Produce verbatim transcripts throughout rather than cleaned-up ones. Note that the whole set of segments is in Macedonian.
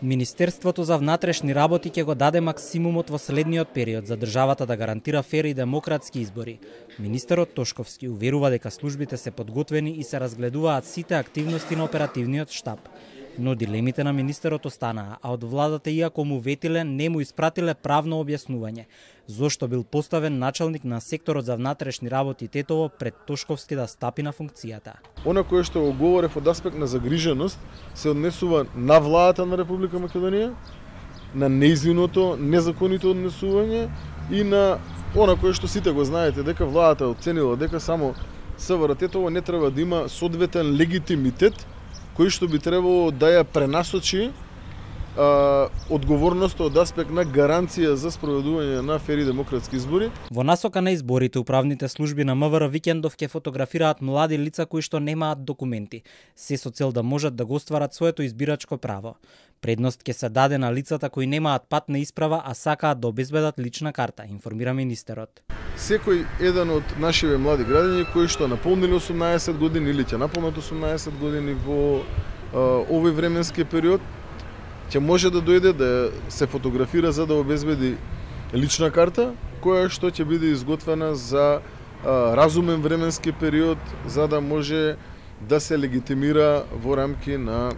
Министерството за внатрешни работи ќе го даде максимумот во следниот период за државата да гарантира фер и демократски избори. Министерот Тошковски уверува дека службите се подготвени и се разгледуваат сите активности на оперативниот штаб. Но дилемите на министерот останаа, а од владата иако му ветиле, не му испратиле правно објаснување. Зошто бил поставен началник на секторот за внатрешни работи Тетово пред Тошковски да стапи на функцијата. Она кое што го говорев од аспект на загриженост се однесува на владата на Република Македонија, на неизвиното, незаконито однесување и на она кое што сите го знаете, дека владата оценила дека само СВР Тетово не треба да има соодветен легитимитет кој што би требало да ја пренасочи а, одговорноста од аспект на гаранција за спроведување на фер и демократски избори. Во насока на изборите, управните служби на МВР викендов ќе фотографираат млади лица кои што немаат документи, се со цел да можат да го остварат своето избирачко право. Предност ќе се даде на лицата кои немаат патна исправа, а сакаат да обезбедат лична карта, информира министерот. Секој еден од нашиве млади граѓани кои што наполнили осумнаесет години или ќе наполнат осумнаесет години во а, овој временски период, ќе може да дојде да се фотографира за да обезбеди лична карта, која што ќе биде изготвена за а, разумен временски период, за да може да се легитимира во рамки на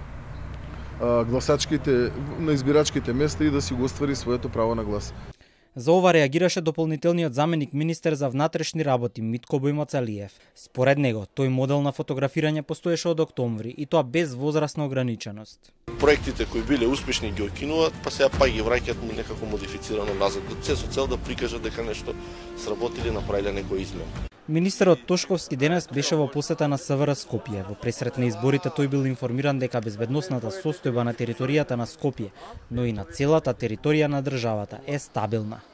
а, гласачките, на избирачките места и да си го оствари своето право на глас. За ова реагираше дополнителниот заменик министер за внатрешни работи Митко Бојмоцалиев. Според него, тој модел на фотографирање постоеше од октомври и тоа без возрастна ограниченост. Проектите кои биле успешни ги окинуваат, па сега па ги враќаат некако модифицирано назад, се со цел да прикажат дека нешто сработили, направиле некој измен. Министерот Тошковски денес беше во посета на СВР Скопје. Во пресрет на изборите тој бил информиран дека безбедносната состојба на територијата на Скопје, но и на целата територија на државата е стабилна.